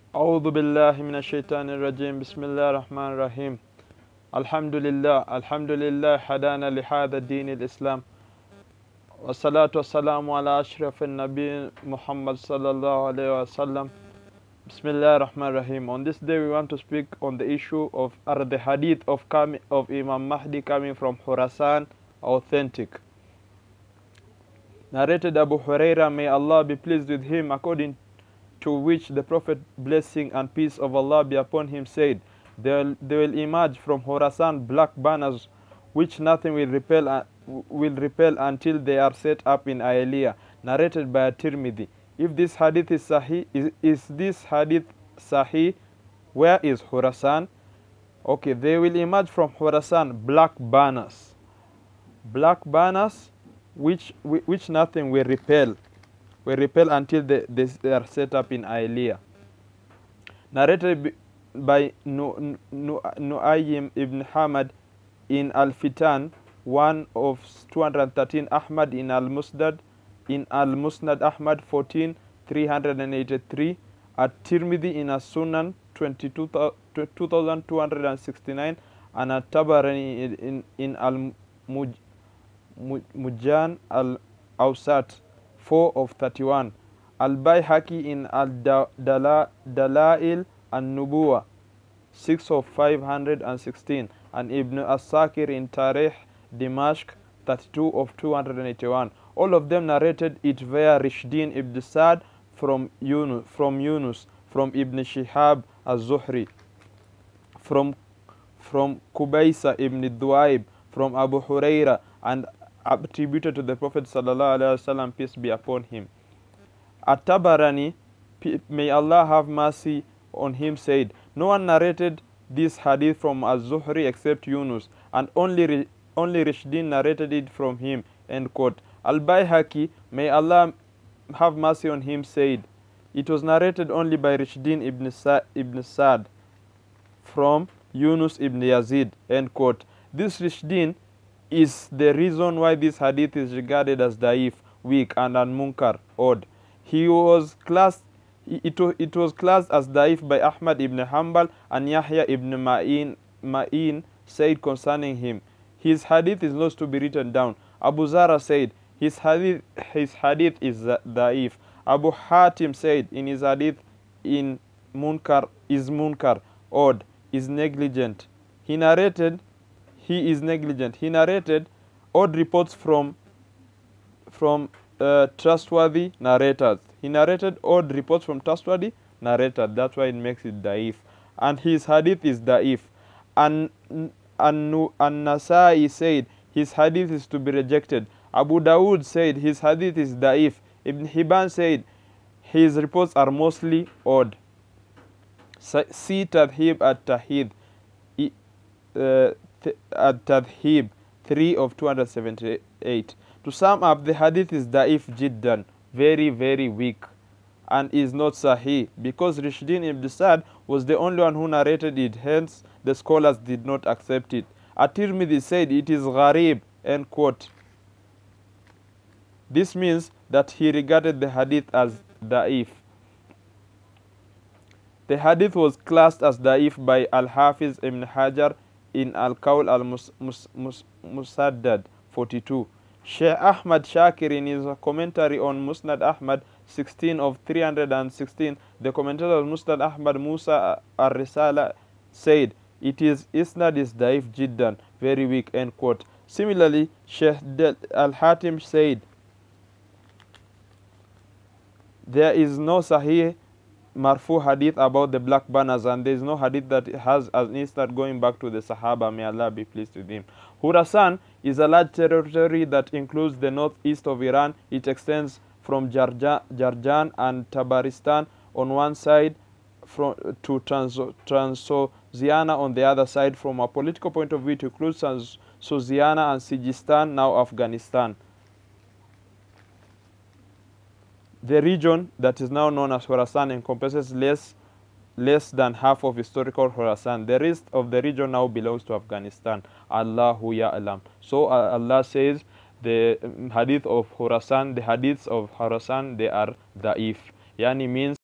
أعوذ بالله من الشيطان الرجيم بسم الله الرحمن الرحيم الحمد لله هدانا لهذا الدين الإسلام والصلاة والسلام على أشرف النبي Muhammad sallallahu alayhi wa sallam. Bismillah ar-Rahman ar-Rahim. On this day we want to speak on the issue of are the hadith of Imam Mahdi coming from Khurasan authentic. Narrated Abu Huraira, may Allah be pleased with him, according to which the Prophet, blessing and peace of Allah be upon him, said, they will emerge from Khurasan black banners which nothing will repel until they are set up in Ayaliyah. Narrated by Tirmidhi. If this hadith is sahih, is this hadith sahih? Where is Khurasan? Okay, they will emerge from Khurasan black banners. Black banners which nothing will repel until they are set up in Ayaliyah. Narrated by Nu'aym ibn Hamad in Al-Fitan, 1 of 213, Ahmad in Al-Musnad Ahmad 14 383, At-Tirmidhi in As-Sunan 2269, and At-Tabarani in Al-Mujjan Al-Awsat 4 of 31, Al-Bayhaqi in Al-Dalail An-Nubuwa 6 of 516, and Ibn As-Sakir in Tarikh Dimashq 32 of 281. All of them narrated it via Rishdin ibn Sa'd from Yunus, from Ibn Shihab Az-Zuhri, from Qubaysa ibn Duaib, from Abu Huraira, and attributed to the Prophet sallallahu alaihi wasallam, peace be upon him. At-Tabarani, may Allah have mercy on him, said, no one narrated this hadith from Az-Zuhri except Yunus, and only Rishdin narrated it from him. End quote. Al-Bayhaqi, may Allah have mercy on him, said, it was narrated only by Rishdin ibn Sa'd from Yunus ibn Yazid. End quote. This Rishdin is the reason why this hadith is regarded as da'if, weak, and munkar, odd. It was classed as da'if by Ahmad ibn Hanbal, and Yahya ibn Ma'in said concerning him, his hadith is not to be written down. Abu Zara said, his hadith is da'if. Abu Hatim said, in his hadith is munkar, odd, is negligent. He narrated odd reports from trustworthy narrators. He narrated odd reports from trustworthy narrators. That's why it makes it da'if. And his hadith is da'if. And An-Nasai said his hadith is to be rejected. Abu Dawood said his hadith is da'if. Ibn Hibban said his reports are mostly odd. See Tadhib at-Tadhib 3 of 278. To sum up, the hadith is da'if jiddan, very, very weak, and is not sahih, because Rishdin ibn Sa'd was the only one who narrated it, hence the scholars did not accept it. At-Tirmidhi said it is gharib, end quote. This means that he regarded the hadith as da'if. The hadith was classed as da'if by Al-Hafiz ibn Hajar in Al-Qawl al-Musaddad 42. Shaykh Ahmad Shakir in his commentary on Musnad Ahmad 16 of 316, the commentator of Musnad Ahmad Musa al-Risala said, it is isnad is daif jiddan, very weak, end quote. Similarly, Shaykh al-Hatim said, there is no sahih marfu hadith about the black banners, and there is no hadith that has an isnad going back to the Sahaba, may Allah be pleased with him. Khurasan is a large territory that includes the northeast of Iran. It extends from Jarjan and Tabaristan on one side to Transoxiana on the other side. From a political point of view, it includes Transoxiana and Sijistan, now Afghanistan. The region that is now known as Khurasan encompasses less than half of historical Khurasan. The rest of the region now belongs to Afghanistan. Allahu Ya'lam. So Allah says the hadith of Khurasan, the hadiths of Khurasan, they are da'if. Yani means